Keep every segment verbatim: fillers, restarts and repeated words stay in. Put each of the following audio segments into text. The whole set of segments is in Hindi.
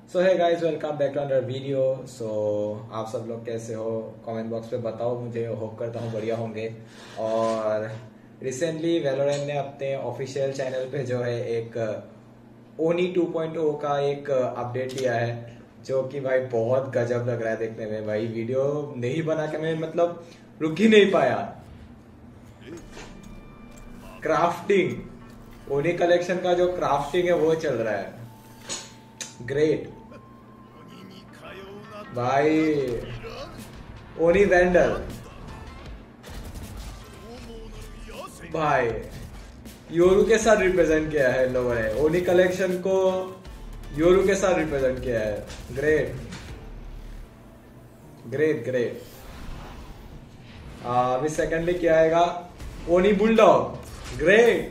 So hi guys, welcome back to another video. So आप सब लोग कैसे हो, कमेंट बॉक्स पे बताओ मुझे। होप करता हूँ बढ़िया होंगे। और रिसेंटली वैलोरेंट ने अपने ऑफिशियल चैनल पे जो है एक ओनी टू पॉइंट ओ का एक अपडेट दिया है, जो कि भाई बहुत गजब लग रहा है देखने में। भाई वीडियो नहीं बना के मैं मतलब रुक ही नहीं पाया। क्राफ्टिंग, ओनी कलेक्शन का जो क्राफ्टिंग है वो चल रहा है। ग्रेट भाई। ओनी वेंडर भाई योरू के साथ रिप्रेजेंट किया है इन लोगों ने। ओनी कलेक्शन को योरू के साथ रिप्रेजेंट किया है। Great great great. अभी सेकेंडली क्या आएगा? Oni bulldog. Great.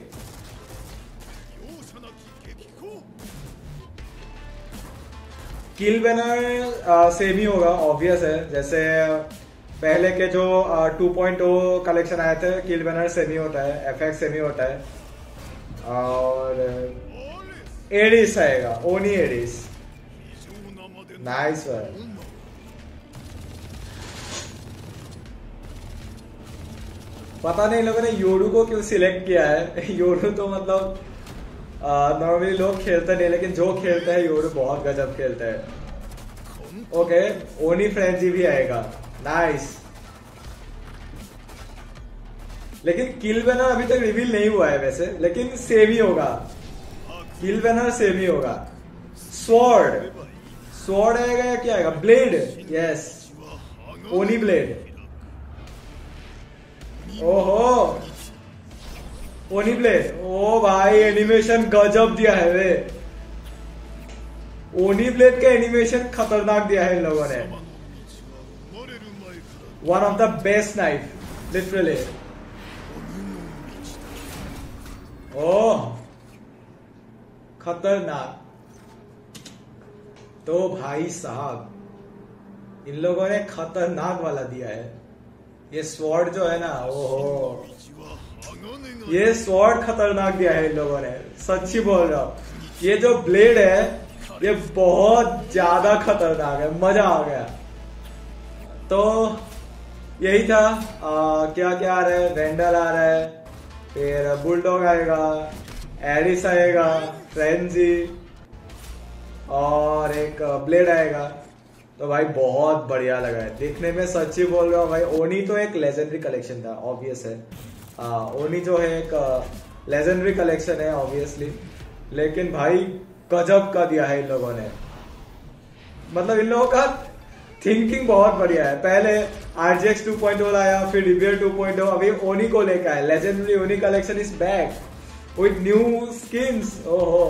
Kill banner same ही होगा, ऑब्वियस है। जैसे पहले के जो टू पॉइंट ओ कलेक्शन आए थे, किल बैनर सेम ही होता है, एफएक्स सेम ही होता है। और एडिस आएगा, ओनी एडिस। Nice one. पता नहीं लोगों ने योरू को क्यों सिलेक्ट किया है। योरू तो मतलब नॉर्मली uh, लोग खेलते नहीं, लेकिन जो खेलते हैं योरू बहुत गजब खेलते हैं। ओके, ओनी फ्रेंजी भी आएगा। नाइस। लेकिन किल बैनर अभी तक रिवील नहीं हुआ है वैसे, लेकिन सेम ही होगा। किल बैनर सेम ही होगा। स्वॉर्ड स्वॉर्ड आएगा या क्या आएगा? ब्लेड। Yes, Oni blade. ओहो, ओनी ब्लेड। ओ भाई, एनिमेशन गजब दिया है वे। ओनी ब्लेड का एनिमेशन खतरनाक दिया है इन लोगों ने। One of the best knife literally. ओह खतरनाक। तो भाई साहब इन लोगों ने खतरनाक वाला दिया है। ये स्वॉर्ड जो है ना, ओहो, ये स्वॉर्ड खतरनाक दिया है इन लोगों ने, सच्ची बोल रहा हूं। ये जो ब्लेड है ये बहुत ज्यादा खतरनाक है, मजा आ गया। तो यही था। आ, क्या क्या आ रहा है? वेंडर आ रहा है, फिर बुलडॉग आएगा, एडिस आएगा, फ्रेंजी, और एक ब्लेड आएगा। तो भाई बहुत बढ़िया लगा है देखने में, सच्ची बोल रहा हूँ भाई। ओनी तो एक लेजेंडरी कलेक्शन था, ऑब्वियस है। आ, ओनी जो है एक लेजेंडरी कलेक्शन है ऑब्वियसली, लेकिन भाई गजब का दिया है इन लोगों ने। मतलब इन लोगों का थिंकिंग बहुत बढ़िया है। पहले आरजीएक्स टू पॉइंट ओ लाया, फिर रिवियर टू पॉइंट ओ, अभी ओनी को लेकर आए। Legendary Oni collection is back with new skins. ओहो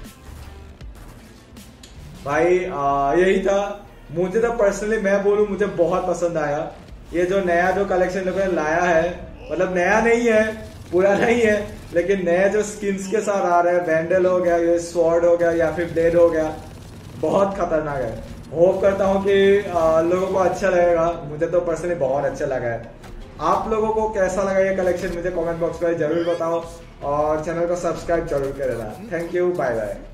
भाई, आ, यही था। मुझे तो पर्सनली मैं बोलूं, मुझे बहुत पसंद आया ये जो नया जो कलेक्शन लोगों ने लाया है। मतलब नया नहीं है, पुराना ही है, लेकिन नए जो स्किन्स के साथ आ रहे हैं। वैंडल हो गया, ये स्वॉर्ड हो गया, या फिर ब्लेड हो गया, बहुत खतरनाक है। होप करता हूँ कि आ, लोगों को अच्छा लगेगा। मुझे तो पर्सनली बहुत अच्छा लगा है। आप लोगों को कैसा लगा ये कलेक्शन मुझे कमेंट बॉक्स में जरूर बताओ, और चैनल को सब्सक्राइब जरूर करेगा। Thank you, bye bye.